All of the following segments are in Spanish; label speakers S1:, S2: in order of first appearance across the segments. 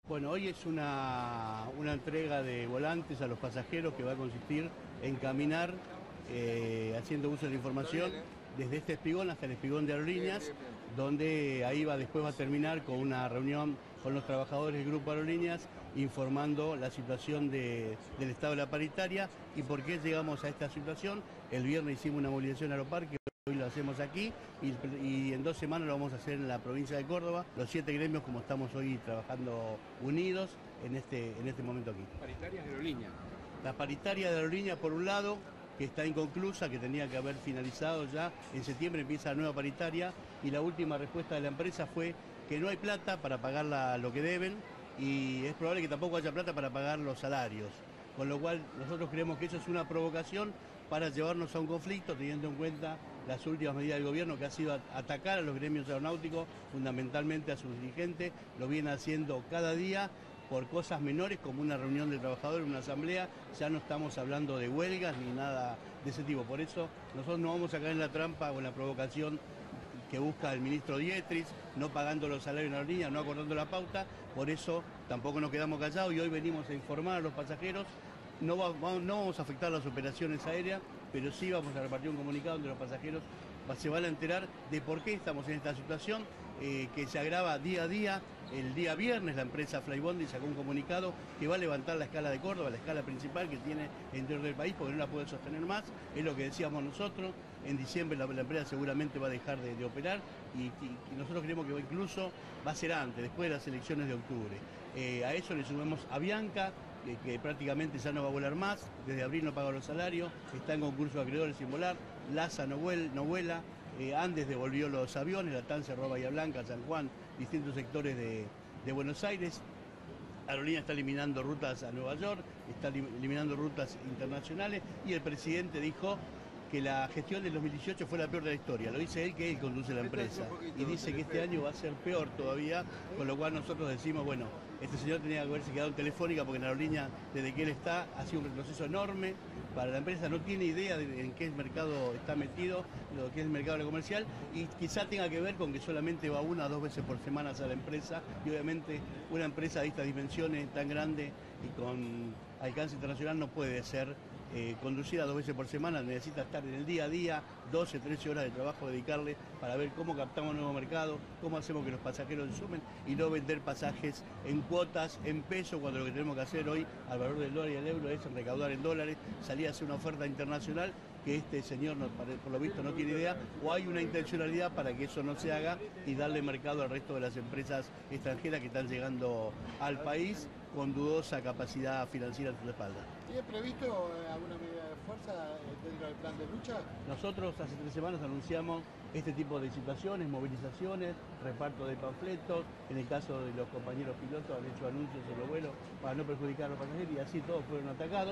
S1: Bueno, hoy es una entrega de volantes a los pasajeros que va a consistir en caminar haciendo uso de la información desde este espigón hasta el espigón de Aerolíneas, donde ahí después va a terminar con una reunión con los trabajadores del Grupo Aerolíneas informando la situación del estado de la paritaria y por qué llegamos a esta situación. El viernes hicimos una movilización a Aeroparque. Hoy lo hacemos aquí y en 2 semanas lo vamos a hacer en la provincia de Córdoba, los 7 gremios como estamos hoy trabajando unidos en este momento aquí.
S2: Paritarias de aerolínea.
S1: La paritaria de aerolínea por un lado, que está inconclusa, que tenía que haber finalizado ya, en septiembre empieza la nueva paritaria y la última respuesta de la empresa fue que no hay plata para pagar lo que deben y es probable que tampoco haya plata para pagar los salarios, con lo cual nosotros creemos que eso es una provocación para llevarnos a un conflicto, teniendo en cuenta las últimas medidas del gobierno, que ha sido atacar a los gremios aeronáuticos, fundamentalmente a sus dirigentes, lo viene haciendo cada día por cosas menores como una reunión de trabajadores, una asamblea. Ya no estamos hablando de huelgas ni nada de ese tipo. Por eso nosotros no vamos a caer en la trampa o en la provocación que busca el ministro Dietrich, no pagando los salarios en la aerolínea, no acordando la pauta. Por eso tampoco nos quedamos callados y hoy venimos a informar a los pasajeros. No vamos a afectar las operaciones aéreas, pero sí vamos a repartir un comunicado donde los pasajeros se van a enterar de por qué estamos en esta situación, que se agrava día a día. El día viernes la empresa Flybondi sacó un comunicado que va a levantar la escala de Córdoba, la escala principal que tiene el interior del país, porque no la puede sostener más, es lo que decíamos nosotros. En diciembre la empresa seguramente va a dejar de operar y nosotros creemos que incluso va a ser antes, después de las elecciones de octubre. A eso le sumamos a Bianca, que prácticamente ya no va a volar más, desde abril no paga los salarios, está en concurso de acreedores sin volar, LASA no vuela, Andes devolvió los aviones, la TAN cerró Bahía Blanca, San Juan, distintos sectores de Buenos Aires. Aerolínea está eliminando rutas a Nueva York, está eliminando rutas internacionales y el presidente dijo que la gestión del 2018 fue la peor de la historia. Lo dice él, que él conduce la empresa. Y dice que este año va a ser peor todavía, con lo cual nosotros decimos, bueno, este señor tenía que haberse quedado en Telefónica porque en la aerolínea, desde que él está, ha sido un retroceso enorme para la empresa, no tiene idea de en qué mercado está metido, lo que es el mercado comercial, y quizá tenga que ver con que solamente va 1 o 2 veces por semana a la empresa, y obviamente una empresa de estas dimensiones tan grande y con alcance internacional no puede ser conducida 2 veces por semana, necesita estar en el día a día, 12, 13 horas de trabajo, dedicarle para ver cómo captamos un nuevo mercado, cómo hacemos que los pasajeros sumen y no vender pasajes en cuotas, en pesos, cuando lo que tenemos que hacer hoy al valor del dólar y el euro es recaudar en dólares, salir a hacer una oferta internacional que este señor, por lo visto, no tiene idea, o hay una intencionalidad para que eso no se haga y darle mercado al resto de las empresas extranjeras que están llegando al país con dudosa capacidad financiera a su espalda.
S3: ¿Tiene previsto alguna medida de fuerza dentro del plan de lucha?
S1: Nosotros hace 3 semanas anunciamos este tipo de situaciones, movilizaciones, reparto de panfletos. En el caso de los compañeros pilotos han hecho anuncios sobre los vuelos para no perjudicar a los pasajeros y así todos fueron atacados.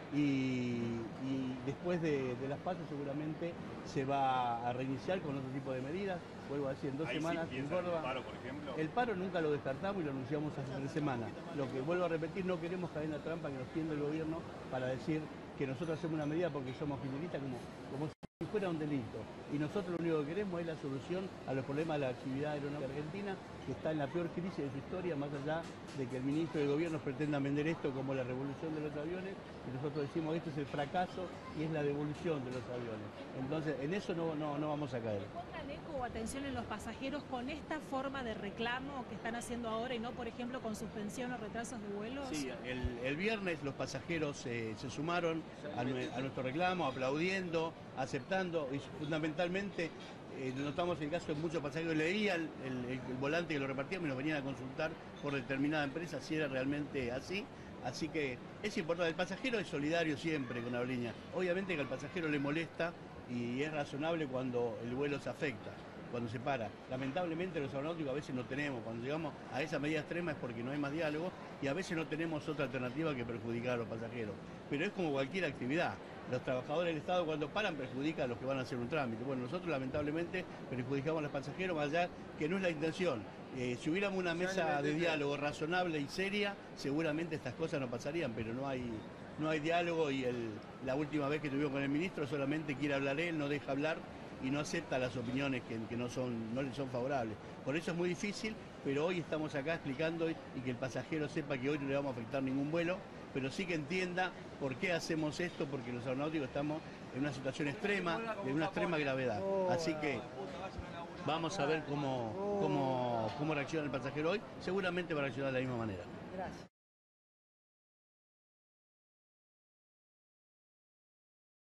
S1: Y después de las PASO seguramente se va a reiniciar con otro tipo de medidas. Vuelvo a decir, en 2 semanas en Córdoba.
S2: ¿El paro, por ejemplo?
S1: El paro nunca lo descartamos y lo anunciamos hace 3 semanas. Lo que vuelvo a repetir, no queremos caer en la trampa que nos tiende el gobierno para decir que nosotros hacemos una medida porque somos kirchneristas como si fuera un delito. Y nosotros lo único que queremos es la solución a los problemas de la actividad aeronáutica argentina, que está en la peor crisis de su historia, más allá de que el ministro del gobierno pretenda vender esto como la revolución de los aviones, y nosotros decimos que esto es el fracaso y es la devolución de los aviones. Entonces, en eso no vamos a caer.
S4: ¿Encuentran eco o atención en los pasajeros con esta forma de reclamo que están haciendo ahora y no, por ejemplo, con suspensión o retrasos de vuelos?
S1: Sí, el viernes los pasajeros se sumaron a nuestro reclamo, aplaudiendo, aceptando y fundamentalmente notamos el caso de muchos pasajeros leían el volante que lo repartíamos y nos venían a consultar por determinada empresa si era realmente así. Así que es importante, el pasajero es solidario siempre con la aerolínea. Obviamente que al pasajero le molesta y es razonable cuando el vuelo se afecta, cuando se para. Lamentablemente los aeronáuticos a veces no tenemos, cuando llegamos a esa medida extrema es porque no hay más diálogo y a veces no tenemos otra alternativa que perjudicar a los pasajeros. Pero es como cualquier actividad. Los trabajadores del Estado cuando paran perjudican a los que van a hacer un trámite. Bueno, nosotros lamentablemente perjudicamos a los pasajeros, más allá que no es la intención. Si hubiéramos una mesa de diálogo razonable y seria, seguramente estas cosas no pasarían, pero no hay diálogo y la última vez que estuvimos con el ministro solamente quiere hablar él, no deja hablar y no acepta las opiniones que no le son favorables. Por eso es muy difícil pero hoy estamos acá explicando y que el pasajero sepa que hoy no le vamos a afectar ningún vuelo, pero sí que entienda por qué hacemos esto, porque los aeronáuticos estamos en una situación extrema, de una extrema gravedad. Así que vamos a ver cómo reacciona el pasajero hoy, seguramente va a reaccionar de la misma manera.
S2: Gracias.